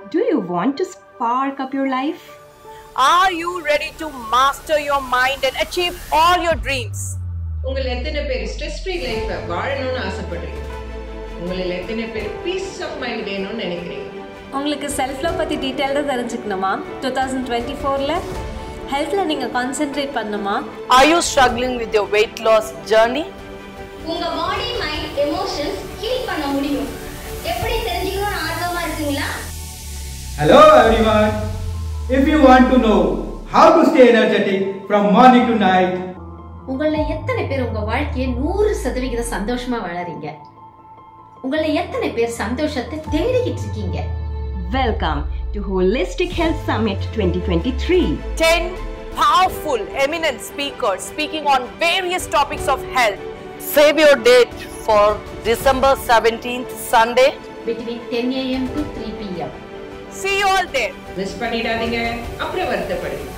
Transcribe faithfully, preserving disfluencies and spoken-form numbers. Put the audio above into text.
Do you want to spark up your life? Are you ready to master your mind and achieve all your dreams? உங்கள் எத்தனை பேர் stress free life வாழணும்னு ஆசைப்படுறீங்க? உங்களில் எத்தனை பேர் பீஸ் ஆஃப் மைண்ட் வேணும்னு நினைக்கிறீங்க? உங்களுக்கு செல்ஃப் லவ் பத்தி டீடைலா தெரிஞ்சுக்கணுமா? twenty twenty-four ல ஹெல்த்ல நீங்க கான்சென்ட்ரேட் பண்ணுமா? Are you struggling with your weight loss journey? உங்க பாடி மைண்ட் எமோஷன்ஸ் ஹீல் பண்ண முடியும். எப்படி தெரிஞ்சுக்கணும்னு ஆர்வமா இருக்கீங்களா? Hello everyone. If you want to know how to stay energetic from morning to night, உங்கள எத்தனை பேர் உங்க வாழ்க்கையை நூறு சதவீதம் சந்தோஷமா வாழறீங்க? உங்கள எத்தனை பேர் சந்தோஷத்தை தேடிக்கிட்டு இருக்கீங்க? Welcome to Holistic Health Summit twenty twenty-three. ten powerful eminent speakers speaking on various topics of health. Save your date for December seventeenth, Sunday, between ten a m to three p m See you all there. Miss பண்ணிடாதீங்க, அப்புறம் வருத்தப்படுவீங்க.